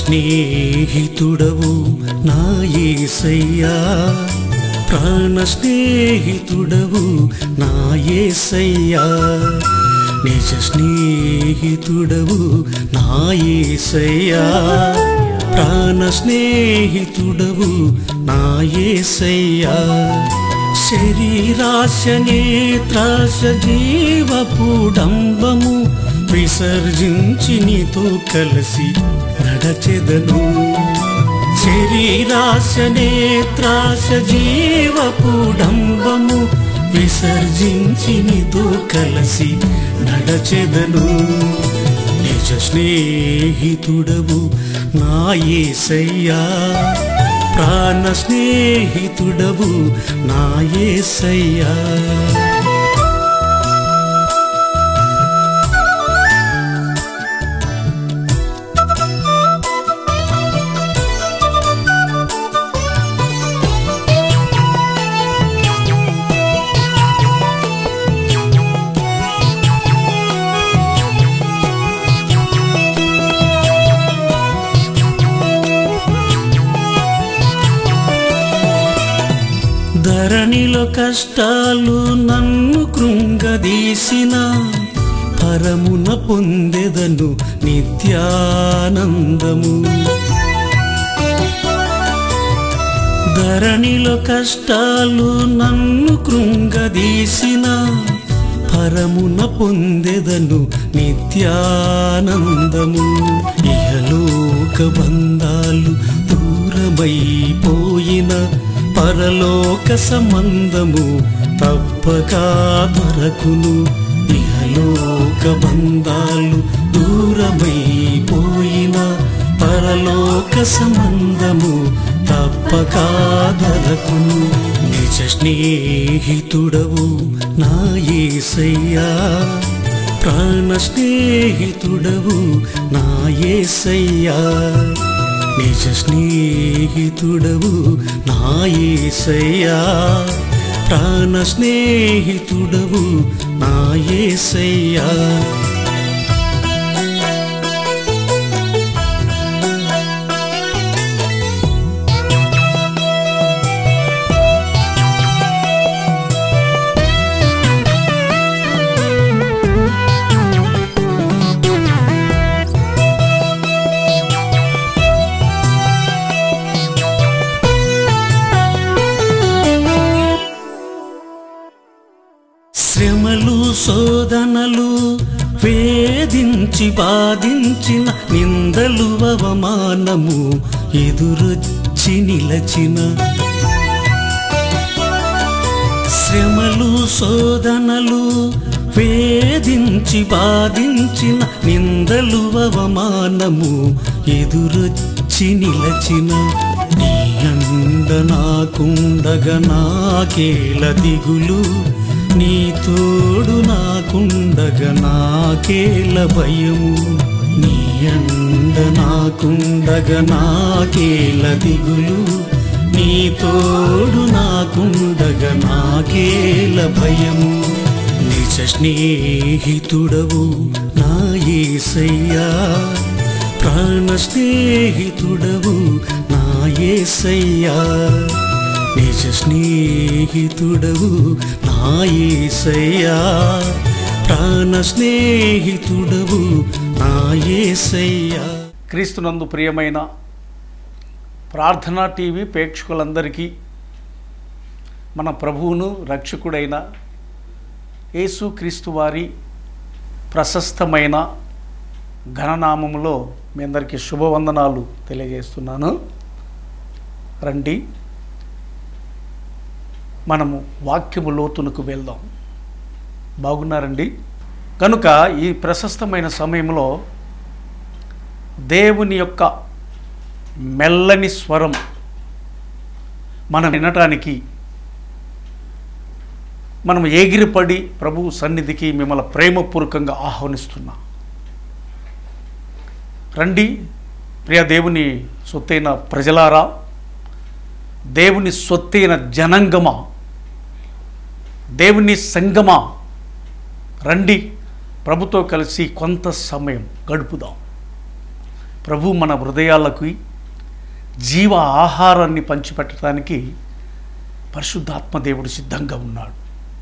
స్నేహితుడవు నా యేసయ్యా, ప్రాణ స్నేహితుడవు నా యేసయ్యా, నిజ స్నేహితుడవు నా యేసయ్యా, ప్రాణ స్నేహితుడవు నా యేసయ్యా. శరీరాశ నేత్రాశ జీవపుడంబము విసర్జించి నీతో కలిసి నడచెదను. శరీరాశ నేత్రాశ జీవపుడంబము విసర్జించి నీతో కలిసి నడచెదను. నిజ స్నేహితుడవు నా యేసయ్యా, ప్రాణ స్నేహితుడవు నా యేసయ్యా. ధరణిలో కష్టాలు నన్ను కృంగదీసిన పరమున పొందెదను నిత్యానందము. ధరణిలో కష్టాలు నన్ను కృంగదీసిన పరమున పొందెదను నిత్యానందము. ఇహలోక బంధాలు దూరమైపోయిన పరలోక సంబంధము తప్పక దొరకును. ఇహలోక బంధాలు దూరమైపోయిన పరలోక సంబంధము తప్పక దొరకును. నిజ స్నేహితుడవు నా యేసయ్యా, ప్రాణ స్నేహితుడవు నా యేసయ్యా, నిజ స్నేహితుడవు నా యేసయ్యా, ప్రాణ స్నేహితుడవు నా యేసయ్యా. శ్రమలు శోధనలు వేధించి బాధించిన నిందలు అవమానము ఎదురొచ్చి నిలచిన, శ్రమలు శోధనలు వేధించి బాధించిన నిందలు అవమానము ఎదురొచ్చి నిలచిన. నీ అండ నాకుండగా నాకేల దిగులు, నీ తోడు నాకుండగా నాకేల భయము. నీ అండ నాకుండగా నాకేల దిగులు, నీ తోడు నాకుండగా నాకేల భయము. నిజ స్నేహితుడవు నా యేసయ్యా, ప్రాణ స్నేహితుడవు నా యేసయ్యా, నిజ స్నేహితుడవు నా యేసయ్యా, ప్రాణ స్నేహితుడవు నా యేసయ్యా. క్రీస్తునందు ప్రియమైన ప్రార్థనా టీవీ ప్రేక్షకులందరికీ మన ప్రభువును రక్షకుడైన యేసు క్రీస్తు వారి ప్రశస్తమైన ఘననామములో మీ అందరికీ శుభవందనాలు తెలియజేస్తున్నాను. రండి మనము వాక్యము లోతునకు వెళ్దాం. బాగున్నారండి? కనుక ఈ ప్రశస్తమైన సమయంలో దేవుని యొక్క మెల్లని స్వరం మనం వినటానికి మనం ఎగిరిపడి ప్రభు సన్నిధికి మిమ్మల్ని ప్రేమపూర్వకంగా ఆహ్వానిస్తున్నా. రండి ప్రియ దేవుని సొత్తైన ప్రజలారా, దేవుని సొత్తైన జనంగమా, దేవుని సంగమా, రండి ప్రభుతో కలిసి కొంత సమయం గడుపుదాం. ప్రభు మన హృదయాలకి జీవ ఆహారాన్ని పంచిపెట్టడానికి పరిశుద్ధాత్మ దేవుడు సిద్ధంగా ఉన్నాడు.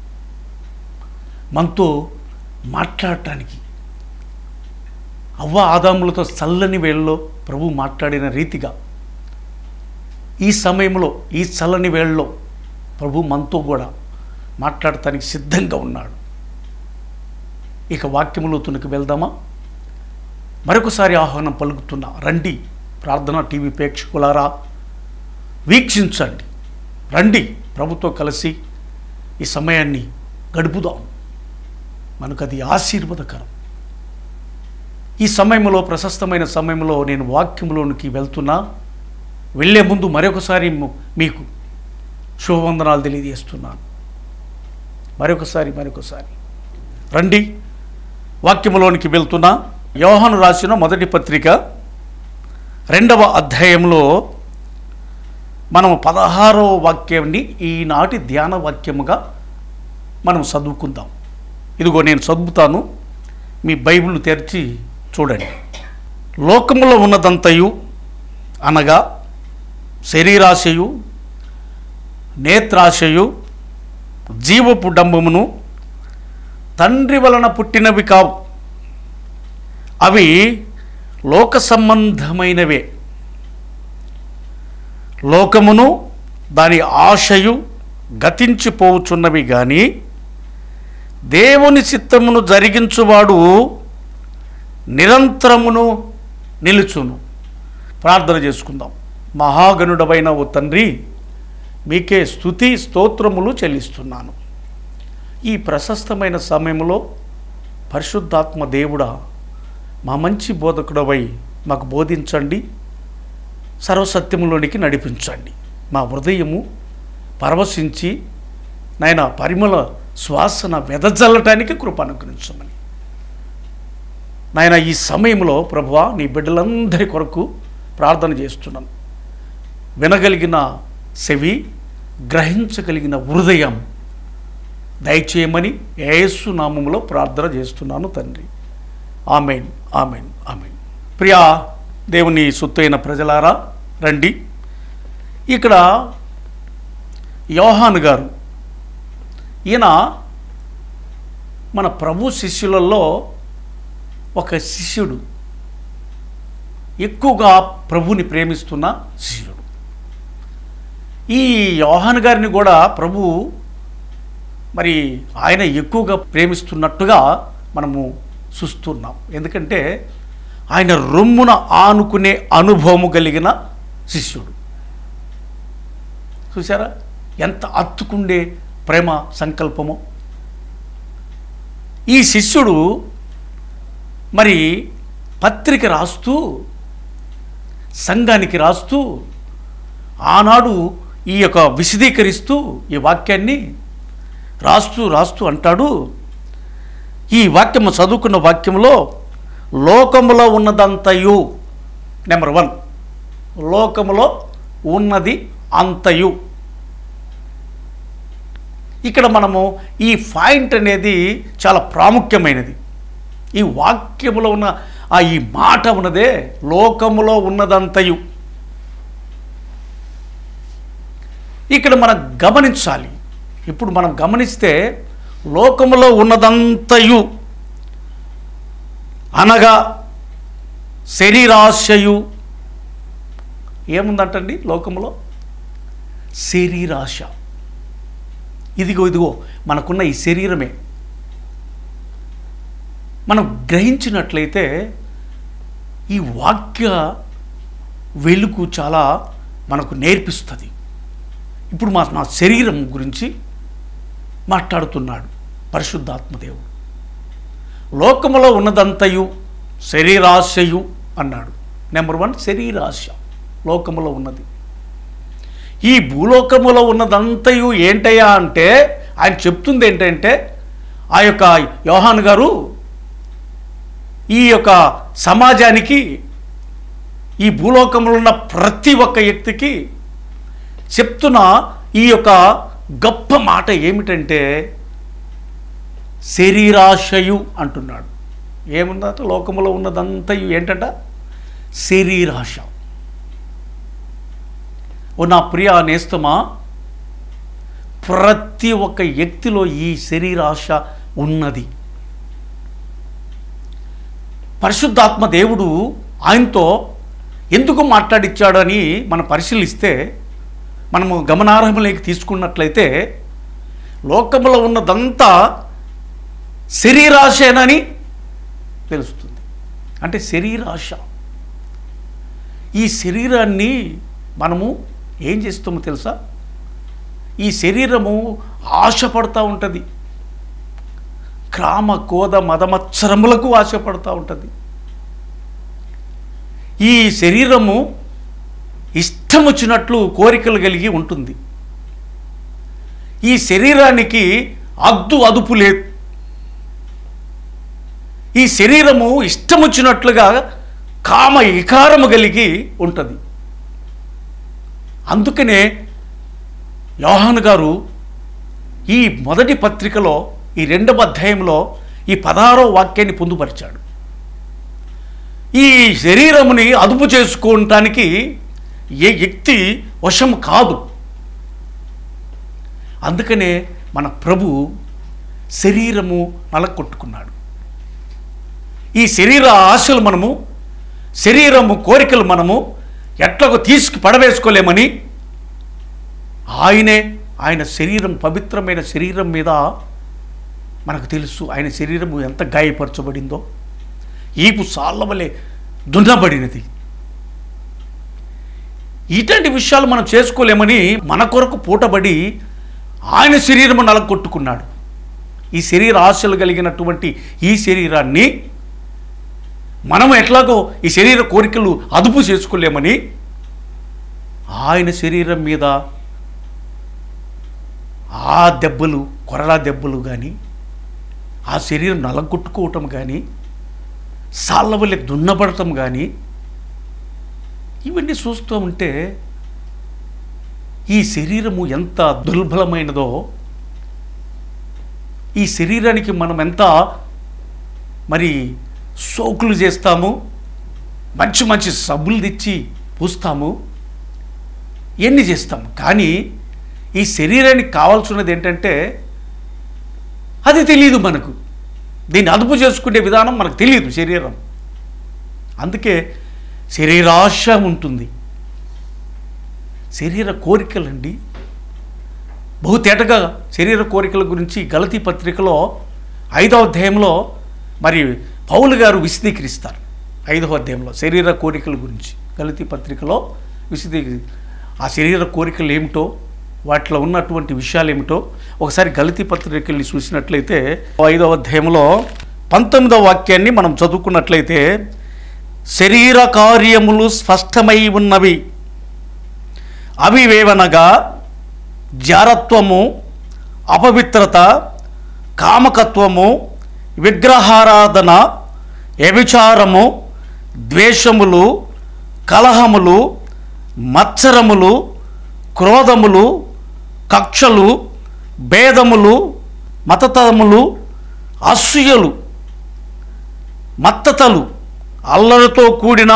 మనతో మాట్లాడటానికి అవ్వ ఆదాములతో చల్లని వేళలో ప్రభు మాట్లాడిన రీతిగా ఈ సమయంలో ఈ చల్లని వేళలో ప్రభు మనతో కూడా మాట్లాడటానికి సిద్ధంగా ఉన్నాడు. ఇక వాక్యములోతునికి వెళ్దామా? మరొకసారి ఆహ్వానం పలుకుతున్నా, రండి ప్రార్థన టీవీ ప్రేక్షకులారా, వీక్షించండి, రండి ప్రభుతో కలిసి ఈ సమయాన్ని గడుపుదాం. మనకు అది ఆశీర్వాదకరం. ఈ సమయంలో, ప్రశస్తమైన సమయంలో నేను వాక్యంలోనికి వెళ్తున్నా. వెళ్ళే ముందు మరొకసారి మీకు శుభవందనాలు తెలియజేస్తున్నాను. మరొకసారి రండి వాక్యములోనికి వెళ్తున్నా. యోహాను రాసిన మొదటి పత్రిక 2వ అధ్యాయంలో మనం 16వ వాక్యాన్ని ఈనాటి ధ్యాన వాక్యముగా మనం చదువుకుందాం. ఇదిగో నేను చదువుతాను, మీ బైబిల్ తెరిచి చూడండి. లోకములో ఉన్నదంతయు అనగా శరీరాశయు, నేత్రాశయు, జీవపు డంబమును తండ్రి వలన పుట్టినవి కావు, అవి లోక సంబంధమైనవే. లోకమును దాని ఆశయు గతించిపోవుచున్నవి గాని దేవుని చిత్తమును జరిగించువాడు నిరంతరమును నిలుచును. ప్రార్థన చేసుకుందాం. మహాగణుడవైన ఓ తండ్రి, మీకే స్తుతి స్తోత్రములు చెల్లిస్తున్నాను. ఈ ప్రశస్తమైన సమయంలో పరిశుద్ధాత్మ దేవుడా, మా మంచి బోధకుడవై మాకు బోధించండి, సర్వసత్యములోనికి నడిపించండి. మా హృదయము పరవశించి నాయన పరిమళ శ్వాసన వెదజల్లటానికి కృప అనుగ్రహించమని నాయన ఈ సమయంలో ప్రభువా, నీ బిడ్డలందరి కొరకు ప్రార్థన చేస్తున్నాను. వినగలిగిన చెవి, గ్రహించగలిగిన హృదయం దయచేయమని యేసు నామములో ప్రార్థన చేస్తున్నాను తండ్రి. ఆమేన్, ఆమేన్, ఆమేన్. ప్రియా దేవుని సొత్తైన ప్రజలారా, రండి. ఇక్కడ యోహాను గారు, ఈయన మన ప్రభు శిష్యులలో ఒక శిష్యుడు, ఎక్కువగా ప్రభుని ప్రేమిస్తున్న శిష్యుడు. ఈ యోహాను గారిని కూడా ప్రభు మరి ఆయన ఎక్కువగా ప్రేమిస్తున్నట్టుగా మనము చూస్తున్నాం. ఎందుకంటే ఆయన రొమ్మున ఆనుకునే అనుభవము కలిగిన శిష్యుడు. చూసారా ఎంత అత్తుకుండే ప్రేమ సంకల్పమో. ఈ శిష్యుడు మరి పత్రిక రాస్తూ, సంఘానికి రాస్తూ, ఆనాడు ఈ యొక్క విశదీకరిస్తూ ఈ వాక్యాన్ని రాస్తూ అంటాడు. ఈ వాక్యము చదువుకున్న వాక్యంలో లోకములో ఉన్నదంతయు, నెంబర్ 1, లోకములో ఉన్నది అంతయు. ఇక్కడ మనము ఈ పాయింట్ అనేది చాలా ప్రాముఖ్యమైనది. ఈ వాక్యములో ఉన్న ఈ మాట ఉన్నదే, లోకములో ఉన్నదంతయు. ఇక్కడ మనం గమనించాలి. ఇప్పుడు మనం గమనిస్తే లోకములో ఉన్నదంతయు అనగా శరీరాశయు. ఏముందంటండి లోకములో? శరీరాశ. ఇదిగో మనకున్న ఈ శరీరమే. మనం గ్రహించినట్లయితే ఈ వాక్య వెలుగు చాలా మనకు నేర్పిస్తుంది. ఇప్పుడు మా శరీరం గురించి మాట్లాడుతున్నాడు పరిశుద్ధాత్మదేవుడు. లోకములో ఉన్నదంతయు శరీరాశయు అన్నాడు. నెంబర్ 1 శరీరాశ లోకములో ఉన్నది. ఈ భూలోకములో ఉన్నదంతయు ఏంటయ్యా అంటే ఆయన చెప్తుంది ఏంటంటే, ఆ యొక్క యోహాను గారు ఈ యొక్క సమాజానికి, ఈ భూలోకంలో ఉన్న ప్రతి ఒక్క వ్యక్తికి చెప్తున్న ఈ యొక్క గొప్ప మాట ఏమిటంటే శరీరాశయు అంటున్నాడు. ఏముందంటే లోకములో ఉన్నదంతయు ఏంటంట? శరీరాశ. ఓ నా ప్రియ నేస్తమా, ప్రతి ఒక్క వ్యక్తిలో ఈ శరీరాశ ఉన్నది. పరిశుద్ధాత్మ దేవుడు ఆయనతో ఎందుకు మాట్లాడిచ్చాడు అని మనం పరిశీలిస్తే, మనము గమనార్హంలోకి తీసుకున్నట్లయితే లోకంలో ఉన్నదంతా శరీరాశేనని తెలుస్తుంది. అంటే శరీరాశ. ఈ శరీరాన్ని మనము ఏం చేస్తామో తెలుసా? ఈ శరీరము ఆశపడుతూ ఉంటుంది. క్రామ కోద మదమత్సరములకు ఆశపడుతూ ఉంటుంది. ఈ శరీరము ఇష్టం వచ్చినట్లు కోరికలు కలిగి ఉంటుంది. ఈ శరీరానికి అదుపు లేదు. ఈ శరీరము ఇష్టం వచ్చినట్లుగా కామ వికారము కలిగి ఉంటుంది. అందుకనే యోహాను గారు ఈ మొదటి పత్రికలో ఈ 2వ అధ్యాయంలో ఈ 16వ వాక్యాన్ని పొందుపరిచాడు. ఈ శరీరముని అదుపు చేసుకోవటానికి ఏ వ్యక్తి వశం కాదు. అందుకనే మన ప్రభు శరీరము నలగొట్టుకున్నాడు. ఈ శరీర ఆశలు మనము, శరీరము కోరికలు మనము ఎట్లాగో తీసుకు పడవేసుకోలేమని ఆయన శరీరం, పవిత్రమైన శరీరం మీద మనకు తెలుసు. ఆయన శరీరము ఎంత గాయపరచబడిందో, ఈపు సాళ్ళ వలె దున్నబడినది. ఇటువంటి విషయాలు మనం చేసుకోలేమని మన కొరకు పూటబడి ఆయన శరీరము నలగొట్టుకున్నాడు. ఈ శరీర ఆశలు కలిగినటువంటి ఈ శరీరాన్ని మనం ఎట్లాగో ఈ శరీర కోరికలు అదుపు చేసుకోలేమని ఆయన శరీరం మీద ఆ దెబ్బలు, కొరడా దెబ్బలు కానీ, ఆ శరీరం నలగొట్టుకోవటం కానీ, సాళ్ళ వల్లే దున్నబడటం కానీ, ఇవన్నీ చూస్తూ ఉంటే ఈ శరీరము ఎంత దుర్బలమైనదో, ఈ శరీరానికి మనం ఎంత మరి సోకులు చేస్తాము, మంచి మంచి సబ్బులు తెచ్చి పూస్తాము, ఎన్ని చేస్తాము. కానీ ఈ శరీరానికి కావాల్సినది ఏంటంటే అది తెలియదు మనకు. దీన్ని అదుపు చేసుకునే విధానం మనకు తెలియదు శరీరం. అందుకే శరీరాశ ఉంటుంది. శరీర కోరికలండి బహుతేటగా శరీర కోరికల గురించి గలతీ పత్రికలో 5వ అధ్యాయంలో మరి పౌలు గారు విశదీకరిస్తారు. 5వ అధ్యాయంలో శరీర కోరికల గురించి గలతీ పత్రికలో ఆ శరీర కోరికలు ఏమిటో, వాటిలో ఉన్నటువంటి విషయాలు ఏమిటో ఒకసారి గలతీ పత్రికల్ని చూసినట్లయితే 5వ అధ్యాయంలో 19వ వాక్యాన్ని మనం చదువుకున్నట్లయితే, శరీర కార్యములు స్పష్టమై ఉన్నవి, అవి వేవనగా జారత్వము, అపవిత్రత, కామకత్వము, విగ్రహారాధన, వ్యభిచారము, ద్వేషములు, కలహములు, మత్సరములు, క్రోధములు, కక్షలు, భేదములు, మతతములు, అసూయలు, మత్తతలు, అల్లరితో కూడిన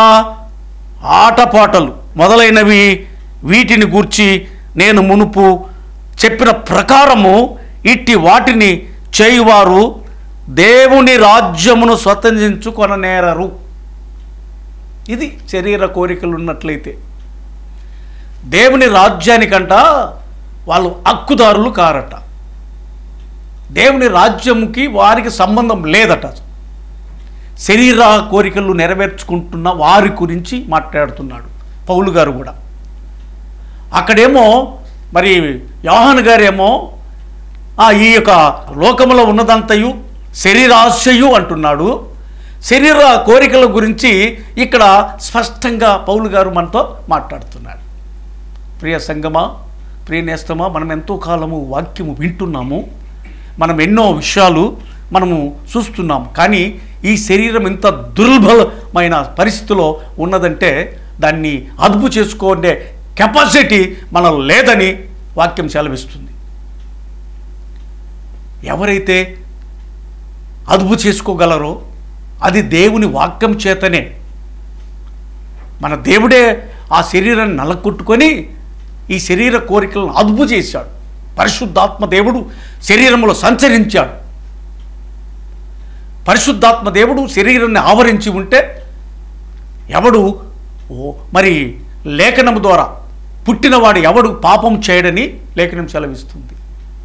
ఆటపాటలు మొదలైనవి, వీటిని గూర్చి నేను మునుపు చెప్పిన ప్రకారము ఇట్టి వాటిని చేయువారు దేవుని రాజ్యమును స్వతంత్రించుకొననేరరు. ఇది శరీర కోరికలు ఉన్నట్లయితే దేవుని రాజ్యానికంట వాళ్ళు హక్కుదారులు కారట. దేవుని రాజ్యముకి వారికి సంబంధం లేదట. శరీర కోరికలు నెరవేర్చుకుంటున్న వారి గురించి మాట్లాడుతున్నాడు పౌలు గారు కూడా. అక్కడేమో మరి యోహాను గారేమో ఈ యొక్క లోకములో ఉన్నదంతయు శరీరాశయు అంటున్నాడు. శరీర కోరికల గురించి ఇక్కడ స్పష్టంగా పౌలు గారు మనతో మాట్లాడుతున్నాడు. ప్రియ సంగమా, ప్రియ నేస్తమా, మనం ఎంతో కాలము వాక్యము వింటున్నాము, మనం ఎన్నో విషయాలు మనము చూస్తున్నాము. కానీ ఈ శరీరం ఎంత దుర్బలమైన పరిస్థితిలో ఉన్నదంటే దాన్ని అదుపు చేసుకునే కెపాసిటీ మనలో లేదని వాక్యం సెలవిస్తుంది. ఎవరైతే అదుపు చేసుకోగలరో అది దేవుని వాక్యం చేతనే. మన దేవుడే ఆ శరీరాన్ని నలగొట్టుకొని ఈ శరీర కోరికలను అదుపు చేశాడు. పరిశుద్ధాత్మ దేవుడు శరీరంలో సంచరించాడు. పరిశుద్ధాత్మ దేవుడు శరీరాన్ని ఆవరించి ఉంటే ఎవడు మరి లేఖనము ద్వారా పుట్టినవాడు ఎవడు పాపం చేయడని లేఖనం సెలవిస్తుంది.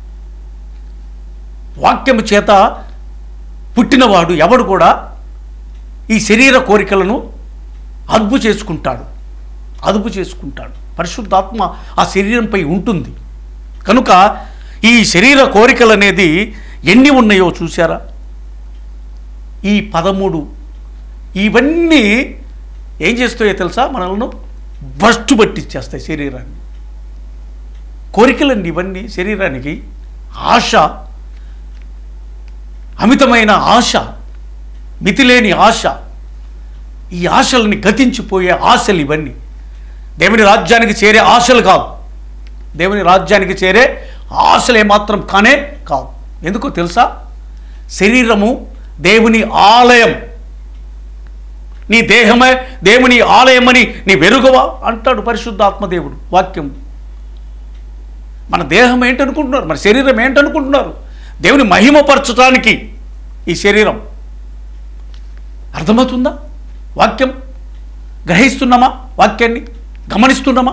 వాక్యము చేత పుట్టినవాడు ఎవడు కూడా ఈ శరీర కోరికలను అదుపు చేసుకుంటాడు. పరిశుద్ధాత్మ ఆ శరీరంపై ఉంటుంది కనుక ఈ శరీర కోరికలు అనేది ఎన్ని ఉన్నాయో చూసారా? ఈ 13. ఇవన్నీ ఏం చేస్తాయో తెలుసా? మనల్ని భ్రష్టు పట్టించేస్తాయి శరీరాన్ని. కోరికలండి ఇవన్నీ శరీరానికి. ఆశ, అమితమైన ఆశ, మితిలేని ఆశ, ఈ ఆశలని గతించిపోయే ఆశలు ఇవన్నీ. దేవుని రాజ్యానికి చేరే ఆశలు కాదు. దేవుని రాజ్యానికి చేరే ఆశలు ఏమాత్రం కానే కాదు. ఎందుకో తెలుసా? శరీరము దేవుని ఆలయం. నీ దేహమే దేవుని ఆలయమని నీ వెరుగవా అంటాడు పరిశుద్ధాత్మ దేవుడు వాక్యం. మన దేహం ఏంటనుకుంటున్నారు? మన శరీరం ఏంటనుకుంటున్నారు? దేవుని మహిమపరచడానికి ఈ శరీరం. అర్థమవుతుందా? వాక్యం గ్రహిస్తున్నామా? వాక్యాన్ని గమనిస్తున్నామా?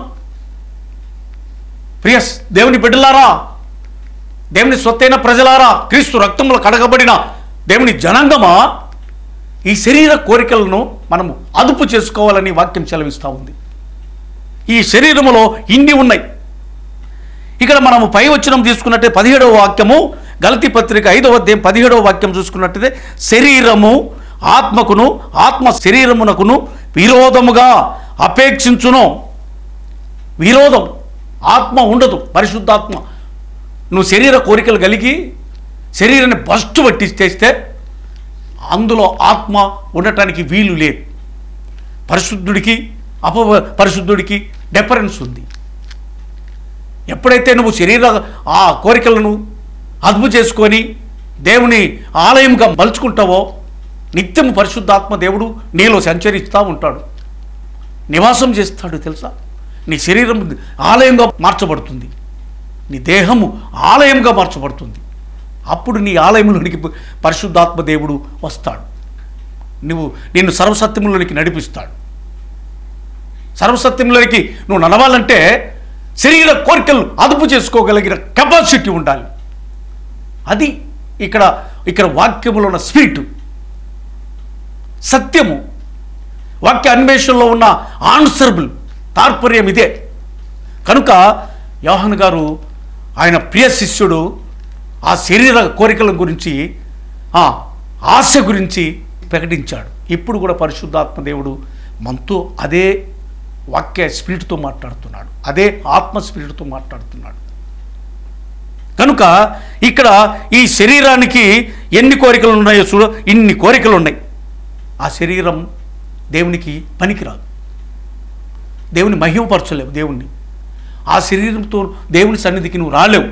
ప్రియస్ దేవుని బిడ్డలారా, దేవుని సొత్తైన ప్రజలారా, క్రీస్తు రక్తంలో కడగబడిన దేవుని జనాంగమా, ఈ శరీర కోరికలను మనము అదుపు చేసుకోవాలని వాక్యం సెలవిస్తూ ఉంది. ఈ శరీరములో ఇన్ని ఉన్నాయి. ఇక్కడ మనము పై వచనం తీసుకున్నట్టే 17వ వాక్యము, గలతీ పత్రిక 5వ అధ్యాయం 17వ వాక్యం చూసుకున్నట్టయితే, శరీరము ఆత్మకును ఆత్మ శరీరమునకును విరోధముగా అపేక్షించును. విరోధం. ఆత్మ ఉండదు. పరిశుద్ధాత్మ నువ్వు శరీర కోరికలు కలిగి శరీరాన్ని భ్రష్టు పట్టిస్తే అందులో ఆత్మ ఉండటానికి వీలు లేదు. పరిశుద్ధుడికి పరిశుద్ధుడికి డిఫరెన్స్ ఉంది. ఎప్పుడైతే నువ్వు శరీర ఆ కోరికలను అదుపు చేసుకొని దేవుని ఆలయంగా మలుచుకుంటావో నిత్యం పరిశుద్ధాత్మ దేవుడు నీలో సంచరిస్తూ ఉంటాడు, నివాసం చేస్తాడు. తెలుసా? నీ శరీరం ఆలయంగా మార్చబడుతుంది, నీ దేహము ఆలయంగా మార్చబడుతుంది. అప్పుడు నీ ఆలయంలోనికి పరిశుద్ధాత్మ దేవుడు వస్తాడు. నిన్ను సర్వసత్యములోనికి నడిపిస్తాడు. సర్వసత్యములోనికి నువ్వు నడవాలంటే శరీర కోరికలు అదుపు చేసుకోగలిగిన కెపాసిటీ ఉండాలి. అది ఇక్కడ వాక్యములో ఉన్న స్పిరిట్, సత్యము, వాక్య అన్వేషణలో ఉన్న ఆన్సరబుల్ తాత్పర్యం ఇదే. కనుక యోహాను గారు ఆయన ప్రియ శిష్యుడు ఆ శరీర కోరికల గురించి, ఆ ఆశ గురించి ప్రకటించాడు. ఇప్పుడు కూడా పరిశుద్ధాత్మ దేవుడు మనతో అదే వాక్య స్పిరిట్తో మాట్లాడుతున్నాడు, అదే ఆత్మ స్పిరిట్తో మాట్లాడుతున్నాడు. కనుక ఇక్కడ ఈ శరీరానికి ఎన్ని కోరికలు ఉన్నాయో చూడ, ఇన్ని కోరికలు ఉన్నాయి. ఆ శరీరం దేవునికి పనికిరాదు. దేవుని మహిమపరచలేవు. దేవుణ్ణి ఆ శరీరంతో దేవుని సన్నిధికి నువ్వు రాలేవు.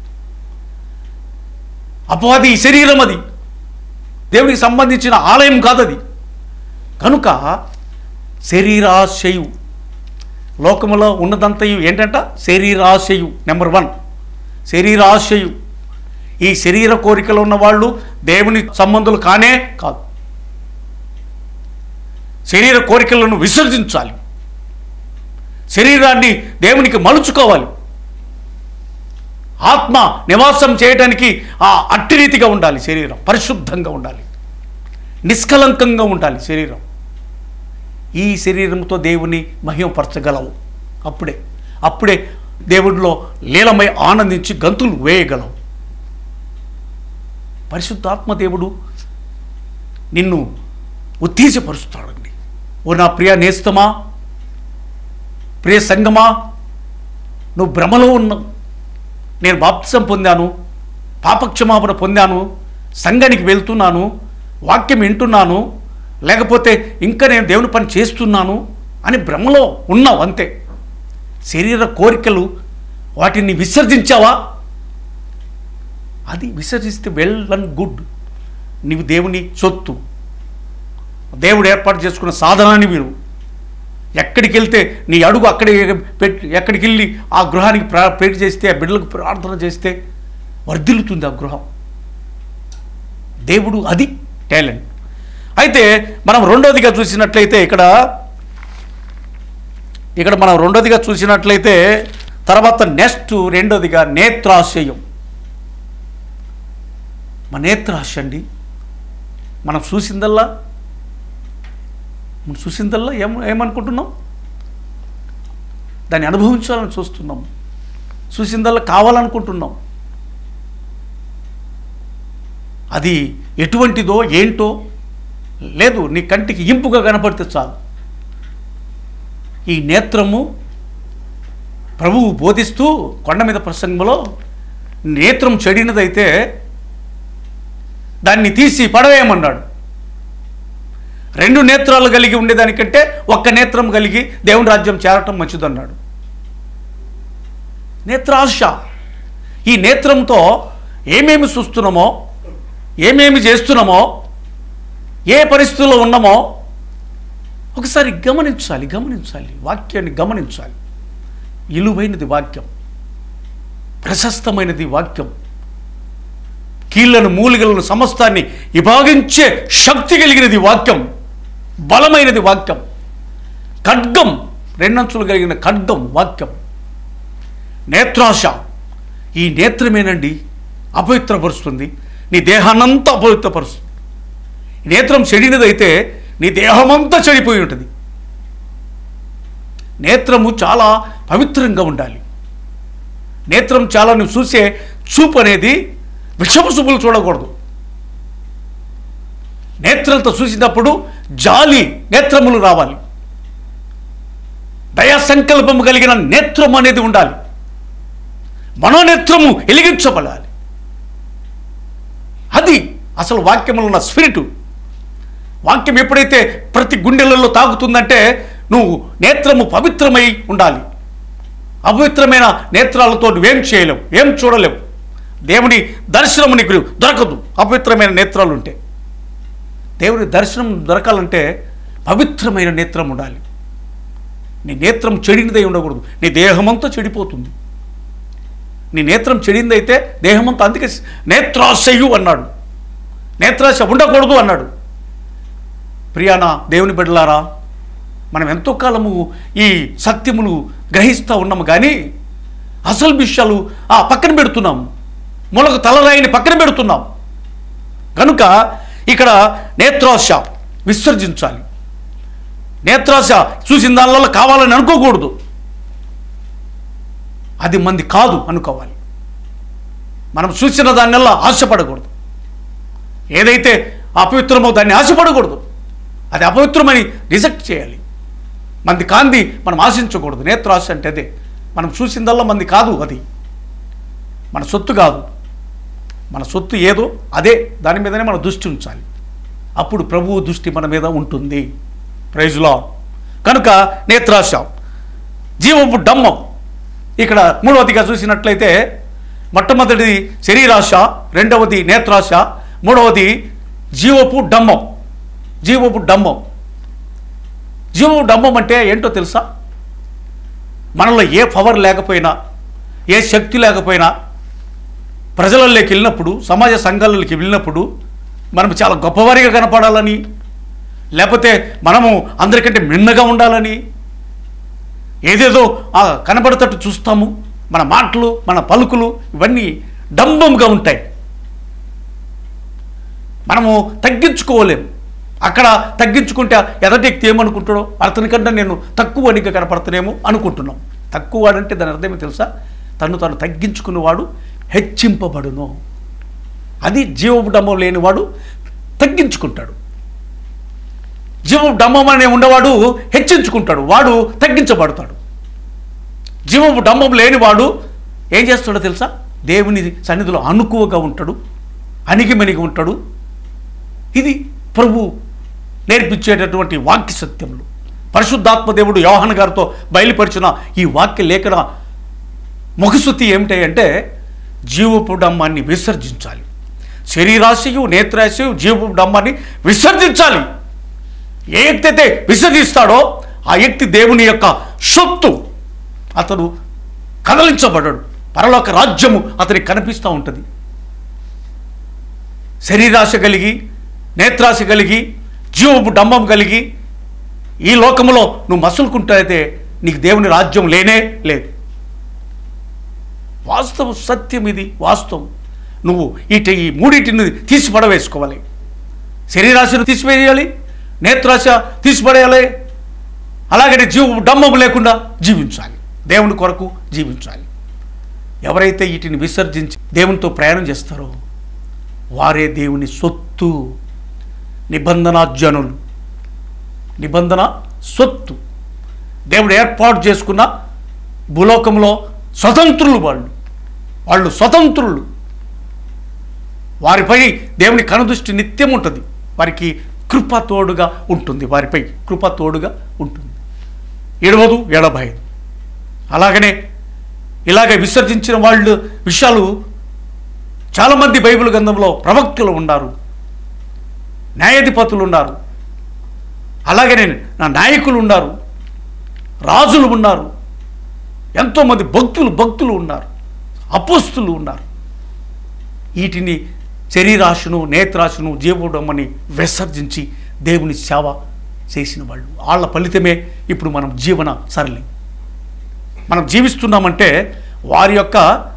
అపవాది ఈ శరీరం, అది దేవునికి సంబంధించిన ఆలయం కాదు అది. కనుక శరీరాశయు, లోకములో ఉన్నదంతయు ఏంటంట? శరీరాశయు. నెంబర్ 1 శరీరాశయు. ఈ శరీర కోరికలు ఉన్నవాళ్ళు దేవుని సంబంధులు కానే కాదు. శరీర కోరికలను విసర్జించాలి. శరీరాన్ని దేవునికి మలుచుకోవాలి. ఆత్మ నివాసం చేయడానికి అట్టి రీతిగా ఉండాలి. శరీరం పరిశుద్ధంగా ఉండాలి, నిష్కలంకంగా ఉండాలి శరీరం. ఈ శరీరంతో దేవుని మహిమపరచగలవు. అప్పుడే దేవుడిలో లీలమై ఆనందించి గంతులు వేయగలవు. పరిశుద్ధాత్మ దేవుడు నిన్ను ఉత్తేజపరుస్తాడండి. ఓ నా ప్రియ నేస్తమా, ప్రియ సంగమా, నువ్వు భ్రమలో ఉన్నావు. నేను బాప్తిసం పొందాను, పాపక్షమాపణ పొందాను, సంఘానికి వెళ్తున్నాను, వాక్యం వింటున్నాను, లేకపోతే ఇంకా నేను దేవుని పని చేస్తున్నాను అని భ్రమలో ఉన్నావు అంతే. శరీర కోరికలు వాటిని విసర్జించావా? అది విసర్జిస్తే వెల్ అండ్ గుడ్. నీవు దేవుని సొత్తు, దేవుడు ఏర్పాటు చేసుకున్న సాధనాన్ని మీరు ఎక్కడికి వెళ్తే నీ అడుగు అక్కడే పెట్టి, ఎక్కడికి వెళ్ళి ఆ గృహానికి ప్రేర్ చేస్తే, ఆ బిడ్డలకు ప్రార్థన చేస్తే వర్ధిల్లుతుంది ఆ గృహం. దేవుడు అది టాలెంట్. అయితే మనం రెండోదిగా చూసినట్లయితే ఇక్కడ మనం రెండోదిగా చూసినట్లయితే తర్వాత నెక్స్ట్ రెండోదిగా నేత్రాశయం. మన నేత్రాశ అండి, మనం చూసిందల్లా ఏమనుకుంటున్నాం, దాన్ని అనుభవించాలని చూస్తున్నాం, చూసిందల్లా కావాలనుకుంటున్నాం. అది ఎటువంటిదో ఏంటో లేదు, నీ కంటికి ఇంపుగా కనపడితే చాలు. ఈ నేత్రము ప్రభువు బోధిస్తూ కొండ మీద ప్రసంగంలో నేత్రం చెడినదైతే దాన్ని తీసి పడవేయమన్నాడు. 2 నేత్రాలు కలిగి ఉండేదానికంటే 1 నేత్రం కలిగి దేవుని రాజ్యం చేరటం మంచిదన్నాడు. నేత్రాశ. ఈ నేత్రంతో ఏమేమి చూస్తున్నామో, ఏమేమి చేస్తున్నామో, ఏ పరిస్థితుల్లో ఉన్నామో ఒకసారి గమనించాలి. వాక్యాన్ని గమనించాలి. విలువైనది వాక్యం, ప్రశస్తమైనది వాక్యం, కీళ్లను మూలికలను సమస్తాన్ని విభాగించే శక్తి కలిగినది వాక్యం, బలమైనది వాక్యం, ఖడ్గం, 2 అంచులు కలిగిన ఖడ్గం వాక్యం. నేత్రాశ. ఈ నేత్రమేనండి అపవిత్రపరుస్తుంది, నీ దేహాన్నంతా అపవిత్రపరుస్తుంది. నేత్రం చెడినదైతే నీ దేహమంతా చెడిపోయి ఉంటుంది. నేత్రము చాలా పవిత్రంగా ఉండాలి. నేత్రం చాలా నువ్వు చూసే చూపు అనేది విషపు చూపులు చూడకూడదు. నేత్రంతో చూసినప్పుడు జాలి నేత్రములు రావాలి. దయా సంకల్పము కలిగిన నేత్రం అనేది ఉండాలి. మనోనేత్రము వెలిగించబడాలి. అది అసలు వాక్యములో ఉన్న స్పిరిటు. వాక్యం ఎప్పుడైతే ప్రతి గుండెలలో తాగుతుందంటే నువ్వు నేత్రము పవిత్రమై ఉండాలి. అపవిత్రమైన నేత్రాలతో నువ్వేం చేయలేవు, ఏం చూడలేవు. దేవుని దర్శనము నీకు దొరకదు అపవిత్రమైన నేత్రాలు ఉంటే. దేవుని దర్శనం దొరకాలంటే పవిత్రమైన నేత్రం ఉండాలి. నీ నేత్రం చెడినదై ఉండకూడదు, నీ దేహమంతా చెడిపోతుంది. నీ నేత్రం చెడిందైతే దేహమంతా, అందుకే నేత్రాశయు అన్నాడు, నేత్రాశ ఉండకూడదు అన్నాడు. ప్రియాన దేవుని బిడ్డలారా, మనం ఎంతో కాలము ఈ సత్యములు గ్రహిస్తూ ఉన్నాము, కానీ అసలు విషయాలు పక్కన పెడుతున్నాం, మొలకు తలరాయిని పక్కన పెడుతున్నాం. కనుక ఇక్కడ నేత్రాశ విసర్జించాలి. నేత్రాశ చూసిన దానివల్ల కావాలని అనుకోకూడదు, అది మంది కాదు అనుకోవాలి. మనం చూసిన దానివల్ల ఆశపడకూడదు. ఏదైతే అపవిత్రమో దాన్ని ఆశపడకూడదు, అది అపవిత్రమని రిజెక్ట్ చేయాలి. మంది కాంది మనం ఆశించకూడదు. నేత్రాశ అంటే అదే, మనం చూసిందల్లా మంది కాదు, అది మన సొత్తు కాదు. మన సొత్తు ఏదో అదే, దాని మీదనే మన దృష్టి ఉంచాలి. అప్పుడు ప్రభువు దృష్టి మన మీద ఉంటుంది. Praise lord. కనుక నేత్రాశ, జీవపు డంబం. ఇక్కడ మూడవదిగా చూసినట్లయితే మొట్టమొదటిది శరీరాశ, రెండవది నేత్రాశ, మూడవది జీవపు డంబం. జీవపు డంబం. జీవపు డంబం అంటే ఏంటో తెలుసా? మనలో ఏ పవర్ లేకపోయినా, ఏ శక్తి లేకపోయినా, ప్రజలలోకి వెళ్ళినప్పుడు, సమాజ సంఘాలలోకి వెళ్ళినప్పుడు మనం చాలా గొప్పవారిగా కనపడాలని, లేకపోతే మనము అందరికంటే మిన్నగా ఉండాలని ఏదేదో కనబడేటట్టు చూస్తాము. మన మాటలు, మన పలుకులు ఇవన్నీ డంబంగా ఉంటాయి. మనము తగ్గించుకోలేము. అక్కడ తగ్గించుకుంటే ఎదటి వ్యక్తి ఏమనుకుంటాడో, అతనికంటే నేను తక్కువ అనిగా కనపడుతున్నామో అనుకుంటున్నాం. తక్కువ వాడంటే దాని అర్థమేమో తెలుసా? తను తగ్గించుకునేవాడు హెచ్చింపబడును. అది జీవపు డంబం లేనివాడు తగ్గించుకుంటాడు. జీవపు డంబం అనే ఉండేవాడు హెచ్చించుకుంటాడు, వాడు తగ్గించబడతాడు. జీవపు డంబం లేనివాడు ఏం చేస్తాడో తెలుసా? దేవుని సన్నిధిలో అనుకువగా ఉంటాడు, అణిగిమణిగి ఉంటాడు. ఇది ప్రభు నేర్పించేటటువంటి వాక్య సత్యములు. పరిశుద్ధాత్మ దేవుడు యోహాను గారితో బయలుపరిచిన ఈ వాక్య లేఖన ముఖశుద్ధి ఏమిటంటే జీవపు డంబాన్ని విసర్జించాలి. శరీరాశయు, నేత్రాశయు, జీవపు డంబాన్ని విసర్జించాలి. ఏ వ్యక్తి అయితే విసర్జిస్తాడో ఆ వ్యక్తి దేవుని యొక్క సొత్తు. అతడు కదలించబడడు. పరలోక రాజ్యము అతనికి కనిపిస్తూ ఉంటుంది. శరీరాశ కలిగి, నేత్రాశ కలిగి, జీవపు డంబం కలిగి ఈ లోకములో నువ్వు మసులుకుంటే నీకు దేవుని రాజ్యం లేనే లేదు. వాస్తవం, సత్యం ఇది, వాస్తవం. నువ్వు ఈ మూడింటిని తీసి పడవేసుకోవాలి. శరీరాశను తీసివేయాలి, నేత్రాశ తీసిపడేయాలి, అలాగనే డంబం లేకుండా జీవించాలి, దేవుని కొరకు జీవించాలి. ఎవరైతే వీటిని విసర్జించి దేవునితో ప్రయాణం చేస్తారో వారే దేవుని సొత్తు. నిబంధనాజనులు, నిబంధన సొత్తు. దేవుడు ఏర్పాటు చేసుకున్న భూలోకంలో స్వతంత్రులు. వాళ్ళు స్వతంత్రులు. వారిపై దేవుని కనుదృష్టి నిత్యం ఉంటుంది. వారికి కృప తోడుగా ఉంటుంది. వారిపై కృప తోడుగా ఉంటుంది. 75. అలాగనే ఇలాగ విసర్జించిన వాళ్ళు విషయాలు చాలామంది బైబిల్ గ్రంథంలో ప్రవక్తలు ఉన్నారు, న్యాయాధిపతులు ఉన్నారు, అలాగనే నాయకులు ఉన్నారు, రాజులు ఉన్నారు, ఎంతోమంది భక్తులు ఉన్నారు, అపోస్తులు ఉన్నారు. వీటిని శరీరాశను, నేత్రాశను, జీవడమని విసర్జించి దేవుని సేవ చేసిన వాళ్ళు. వాళ్ళ ఫలితమే ఇప్పుడు మనం జీవన సరళి మనం జీవిస్తున్నామంటే వారి యొక్క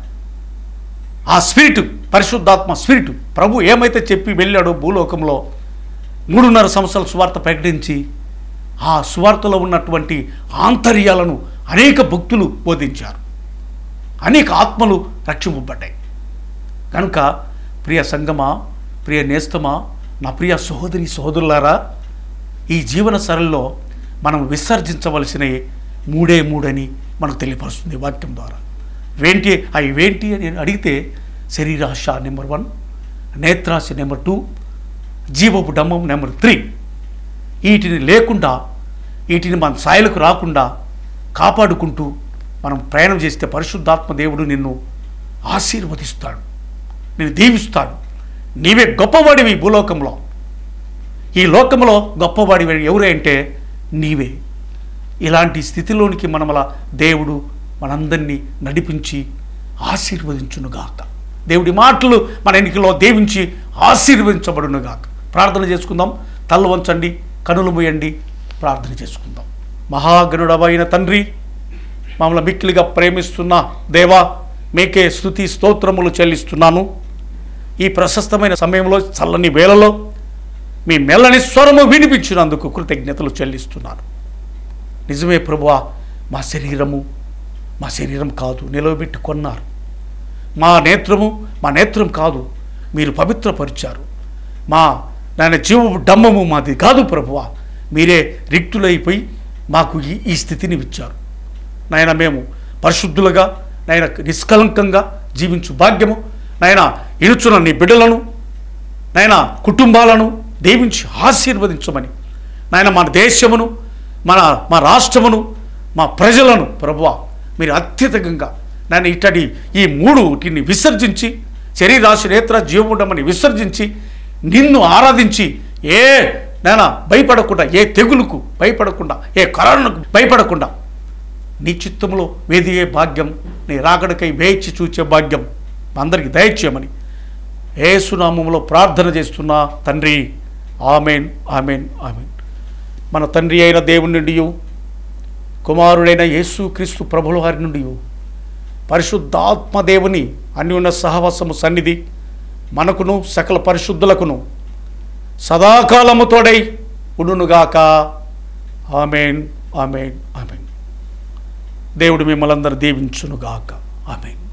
ఆ స్పిరిట్, పరిశుద్ధాత్మ స్పిరిట్, ప్రభు ఏమైతే చెప్పి వెళ్ళాడో భూలోకంలో 3.5 సంవత్సరాల సువార్త ప్రకటించి ఆ సువార్తలో ఉన్నటువంటి ఆంతర్యాలను అనేక భక్తులు బోధించారు. అనేక ఆత్మలు రక్షింపబడ్డాయి. కనుక ప్రియ సంగమా, ప్రియ నేస్తమా, నా ప్రియ సహోదరి సహోదరులారా, ఈ జీవన సరళిలో మనం విసర్జించవలసిన 3 అని మనకు తెలియపరుస్తుంది వాక్యం ద్వారా. అవేంటి అని అడిగితే శరీరాశ నెంబర్ 1, నేత్రాశ నెంబర్ 2, జీవపు డంబం నెంబర్ 3. వీటిని లేకుండా, వీటిని మన సాయలకు రాకుండా కాపాడుకుంటూ మనం ప్రయాణం చేస్తే పరిశుద్ధాత్మ దేవుడు నిన్ను ఆశీర్వదిస్తాడు, నిన్ను దీవిస్తాడు. నీవే గొప్పవాడివి భూలోకంలో. ఈ లోకంలో గొప్పవాడివి ఎవరే అంటే నీవే. ఇలాంటి స్థితిలోనికి మనమల దేవుడు మనందరినీ నడిపించి ఆశీర్వదించునుగాక. దేవుడి మాటలు మన ఎన్నికలో దీవించి ఆశీర్వదించబడునుగాక. ప్రార్థన చేసుకుందాం. తల్ల వంచండి, కనులు మూయండి, ప్రార్థన చేసుకుందాం. మహాగణుడవైన తండ్రి, మమ్మల్ని మిక్కిలిగా ప్రేమిస్తున్న దేవా, మీకే స్తుతి స్తోత్రములు చెల్లిస్తున్నాను. ఈ ప్రశస్తమైన సమయంలో, చల్లని వేళలో మీ మెల్లని స్వరము వినిపించినందుకు కృతజ్ఞతలు చెల్లిస్తున్నాను. నిజమే ప్రభువా, మా శరీరం కాదు, నిలవబెట్టుకున్నారు. మా నేత్రం కాదు, మీరు పవిత్రపరిచారు. నాయన జీవపు డంబము మాది కాదు ప్రభువా, మీరే రిక్తులైపోయి మాకు ఈ స్థితిని ఇచ్చారు. నాయన మేము పరిశుద్ధులుగా, నాయన నిష్కలంకంగా జీవించు భాగ్యము, నాయన ఇనుచున్న నీ బిడ్డలను, నాయన కుటుంబాలను దీవించి ఆశీర్వదించమని, నాయన మన దేశమును, మా రాష్ట్రమును, మా ప్రజలను ప్రభువా మీరు అత్యధికంగా నాయన ఈ 3 విసర్జించి, శరీరాశ, నేత్ర, జీవముండమని విసర్జించి నిన్ను ఆరాధించి నాయన భయపడకుండా, ఏ తెగులుకు భయపడకుండా, ఏ కరోనాకు భయపడకుండా నీ చిత్తములో వేదియే భాగ్యం, నీ రాకడకై వేచి చూచే భాగ్యం అందరికీ దయచేయమని యేసునామములో ప్రార్థన చేస్తున్నా తండ్రి. Amen, amen, amen. మన తండ్రి అయిన దేవుని నుండి, కుమారుడైన యేసుక్రీస్తు ప్రభుల వారి నుండి, పరిశుద్ధాత్మ దేవుని అన్యోన్య సహవాసము సన్నిధి మనకును సకల పరిశుద్ధులకును సదాకాలము తోడై ఉండునుగాక. Amen, amen, amen. దేవుడు మిమ్మల్ని అందరూ దీవించునుగాక. ఆమెన్.